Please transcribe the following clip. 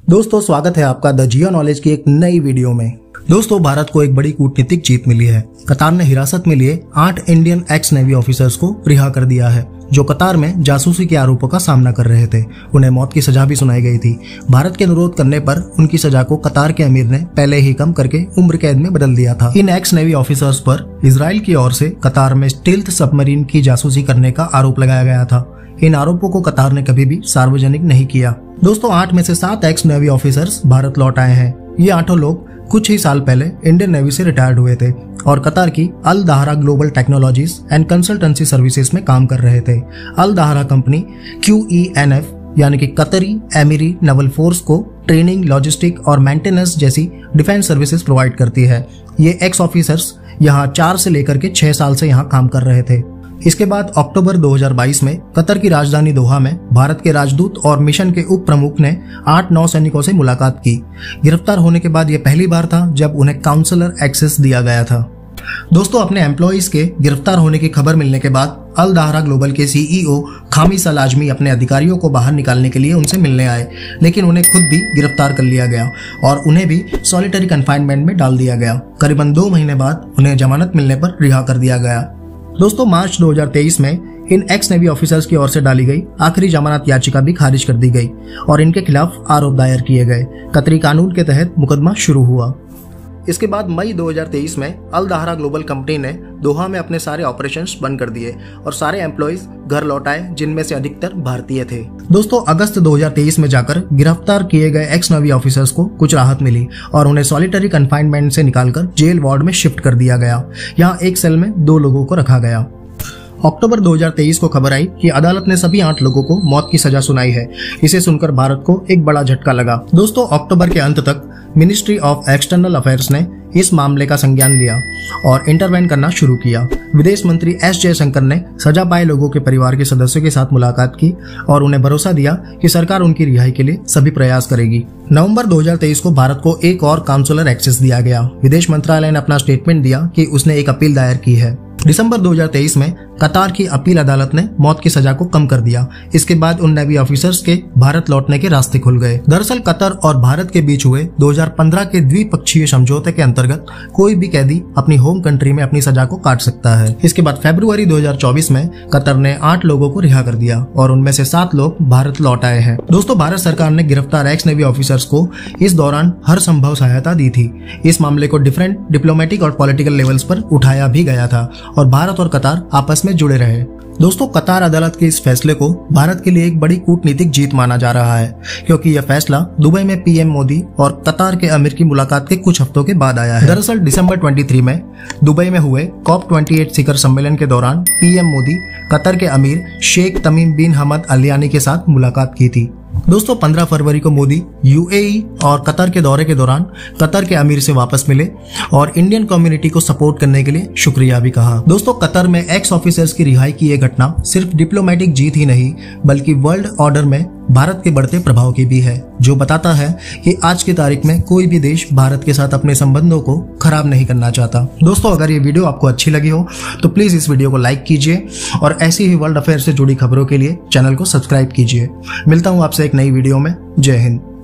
दोस्तों स्वागत है आपका द जियो नॉलेज की एक नई वीडियो में। दोस्तों भारत को एक बड़ी कूटनीतिक जीत मिली है। कतार ने हिरासत में लिए 8 इंडियन एक्स नेवी ऑफिसर्स को रिहा कर दिया है जो कतार में जासूसी के आरोपों का सामना कर रहे थे। उन्हें मौत की सजा भी सुनाई गई थी। भारत के अनुरोध करने पर उनकी सजा को कतार के अमीर ने पहले ही कम करके उम्र कैद में बदल दिया था। इन एक्स नेवी ऑफिसर्स पर इजराइल की ओर से कतार में स्टील्थ सबमरीन की जासूसी करने का आरोप लगाया गया था। इन आरोपों को कतार ने कभी भी सार्वजनिक नहीं किया। दोस्तों 8 में से 7 एक्स नेवी ऑफिसर्स भारत लौट आए हैं। ये 8 लोग कुछ ही साल पहले इंडियन नेवी से रिटायर्ड हुए थे और कतार की Al Dahra global technologies and consultancy services में काम कर रहे थे। अल दहरा कंपनी QENF यानी कि कतरी एमिरी नेवल फोर्स को ट्रेनिंग, लॉजिस्टिक और मेंटेनेंस जैसी डिफेंस सर्विसेज प्रोवाइड करती है। ये एक्स ऑफिसर्स यहाँ 4 से लेकर के 6 साल से यहाँ काम कर रहे थे। इसके बाद अक्टूबर 2022 में कतर की राजधानी दोहा में भारत के राजदूत और मिशन के उप प्रमुख ने 8 नौसैनिकों से मुलाकात की। गिरफ्तार होने के बाद यह पहली बार था जब उन्हें काउंसलर एक्सेस दिया गया था। दोस्तों अपने एम्प्लॉइज के गिरफ्तार होने की खबर मिलने के बाद अल दहरा ग्लोबल के CEO खामिस अल आजमी अपने अधिकारियों को बाहर निकालने के लिए उनसे मिलने आए, लेकिन उन्हें खुद भी गिरफ्तार कर लिया गया और उन्हें भी सॉलिटरी कन्फाइनमेंट में डाल दिया गया। करीबन 2 महीने बाद उन्हें जमानत मिलने पर रिहा कर दिया गया। दोस्तों मार्च 2023 में इन एक्स नेवी ऑफिसर्स की ओर से डाली गई आखिरी जमानत याचिका भी खारिज कर दी गई और इनके खिलाफ आरोप दायर किए गए। कतरी कानून के तहत मुकदमा शुरू हुआ। इसके बाद मई 2023 में अल दहरा ग्लोबल कंपनी ने दोहा में अपने सारे ऑपरेशंस बंद कर दिए और सारे एम्प्लॉइज घर लौट आए, जिनमें से अधिकतर भारतीय थे। दोस्तों अगस्त 2023 में जाकर गिरफ्तार किए गए एक्स नेवी ऑफिसर्स को कुछ राहत मिली और उन्हें सॉलिटरी कन्फाइनमेंट से निकालकर जेल वार्ड में शिफ्ट कर दिया गया। यहाँ एक सेल में 2 लोगों को रखा गया। अक्टूबर 2023 को खबर आई कि अदालत ने सभी 8 लोगों को मौत की सजा सुनाई है। इसे सुनकर भारत को एक बड़ा झटका लगा। दोस्तों अक्टूबर के अंत तक मिनिस्ट्री ऑफ एक्सटर्नल अफेयर्स ने इस मामले का संज्ञान लिया और इंटरवेन करना शुरू किया। विदेश मंत्री S जयशंकर ने सजा पाए लोगों के परिवार के सदस्यों के साथ मुलाकात की और उन्हें भरोसा दिया कि सरकार उनकी रिहाई के लिए सभी प्रयास करेगी। नवंबर 2023 को भारत को एक और काउंसलर एक्सेस दिया गया। विदेश मंत्रालय ने अपना स्टेटमेंट दिया कि उसने एक अपील दायर की है। दिसंबर 2023 में कतार की अपील अदालत ने मौत की सजा को कम कर दिया। इसके बाद उन नेवी ऑफिसर्स के भारत लौटने के रास्ते खुल गए। दरअसल कतर और भारत के बीच हुए 2015 के द्विपक्षीय समझौते के अंतर्गत कोई भी कैदी अपनी होम कंट्री में अपनी सजा को काट सकता है। इसके बाद फरवरी 2024 में कतर ने 8 लोगों को रिहा कर दिया और उनमें से 7 लोग भारत लौट आए हैं। दोस्तों भारत सरकार ने गिरफ्तार एक्स नेवी ऑफिसर्स को इस दौरान हर संभव सहायता दी थी। इस मामले को डिफरेंट डिप्लोमेटिक और पॉलिटिकल लेवल्स पर उठाया भी गया था और भारत और कतार आपस में जुड़े रहे। दोस्तों कतार अदालत के इस फैसले को भारत के लिए एक बड़ी कूटनीतिक जीत माना जा रहा है, क्योंकि यह फैसला दुबई में PM मोदी और कतार के अमीर की मुलाकात के कुछ हफ्तों के बाद आया है। दरअसल दिसंबर 23 में दुबई में हुए COP28 शिखर सम्मेलन के दौरान PM मोदी कतर के अमीर शेख तमीम बिन हमद अल यानी के साथ मुलाकात की थी। दोस्तों 15 फरवरी को मोदी UAE और कतर के दौरे के दौरान कतर के अमीर से वापस मिले और इंडियन कम्युनिटी को सपोर्ट करने के लिए शुक्रिया भी कहा। दोस्तों कतर में एक्स ऑफिसर्स की रिहाई की यह घटना सिर्फ डिप्लोमेटिक जीत ही नहीं बल्कि वर्ल्ड ऑर्डर में भारत के बढ़ते प्रभाव की भी है, जो बताता है कि आज की तारीख में कोई भी देश भारत के साथ अपने संबंधों को खराब नहीं करना चाहता। दोस्तों अगर ये वीडियो आपको अच्छी लगी हो तो प्लीज इस वीडियो को लाइक कीजिए और ऐसी ही वर्ल्ड अफेयर से जुड़ी खबरों के लिए चैनल को सब्सक्राइब कीजिए। मिलता हूँ आपसे एक नई वीडियो में। जय हिंद।